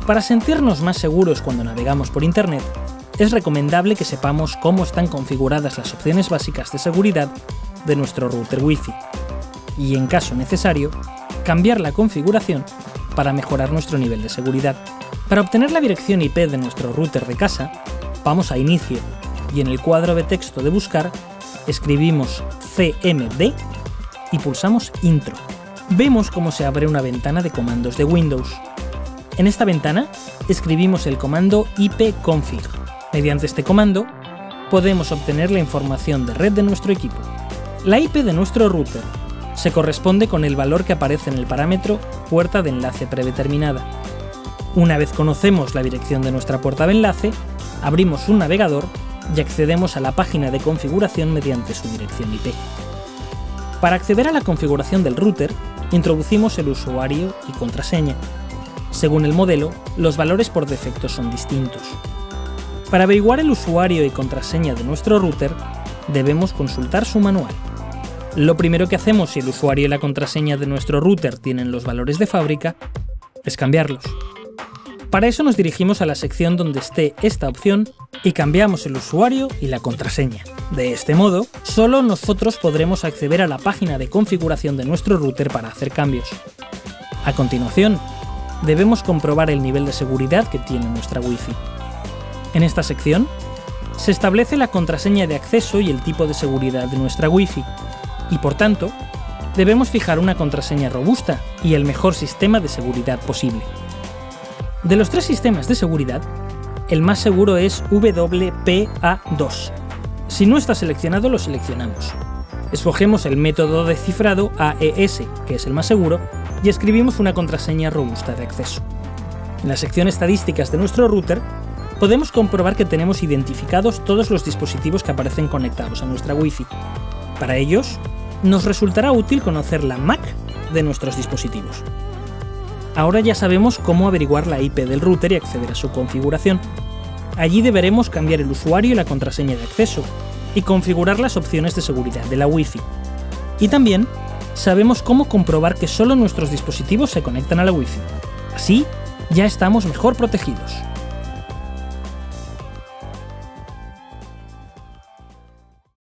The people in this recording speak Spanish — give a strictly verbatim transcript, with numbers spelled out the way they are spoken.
Para sentirnos más seguros cuando navegamos por Internet, es recomendable que sepamos cómo están configuradas las opciones básicas de seguridad de nuestro router Wi-Fi y, en caso necesario, cambiar la configuración para mejorar nuestro nivel de seguridad. Para obtener la dirección I P de nuestro router de casa, vamos a Inicio y en el cuadro de texto de buscar escribimos C M D y pulsamos Intro. Vemos cómo se abre una ventana de comandos de Windows. En esta ventana escribimos el comando ipconfig. Mediante este comando podemos obtener la información de red de nuestro equipo. La I P de nuestro router se corresponde con el valor que aparece en el parámetro puerta de enlace predeterminada. Una vez conocemos la dirección de nuestra puerta de enlace, abrimos un navegador y accedemos a la página de configuración mediante su dirección I P. Para acceder a la configuración del router, introducimos el usuario y contraseña. Según el modelo, los valores por defecto son distintos. Para averiguar el usuario y contraseña de nuestro router, debemos consultar su manual. Lo primero que hacemos si el usuario y la contraseña de nuestro router tienen los valores de fábrica es cambiarlos. Para eso nos dirigimos a la sección donde esté esta opción y cambiamos el usuario y la contraseña. De este modo, solo nosotros podremos acceder a la página de configuración de nuestro router para hacer cambios. A continuación, debemos comprobar el nivel de seguridad que tiene nuestra Wi-Fi. En esta sección, se establece la contraseña de acceso y el tipo de seguridad de nuestra Wi-Fi, y por tanto, debemos fijar una contraseña robusta y el mejor sistema de seguridad posible. De los tres sistemas de seguridad, el más seguro es W P A dos. Si no está seleccionado, lo seleccionamos. Escogemos el método de cifrado A E S, que es el más seguro, y escribimos una contraseña robusta de acceso. En la sección Estadísticas de nuestro router, podemos comprobar que tenemos identificados todos los dispositivos que aparecen conectados a nuestra Wi-Fi. Para ellos, nos resultará útil conocer la M A C de nuestros dispositivos. Ahora ya sabemos cómo averiguar la I P del router y acceder a su configuración. Allí deberemos cambiar el usuario y la contraseña de acceso y configurar las opciones de seguridad de la Wi-Fi. Y también sabemos cómo comprobar que solo nuestros dispositivos se conectan a la Wi-Fi. Así, ya estamos mejor protegidos.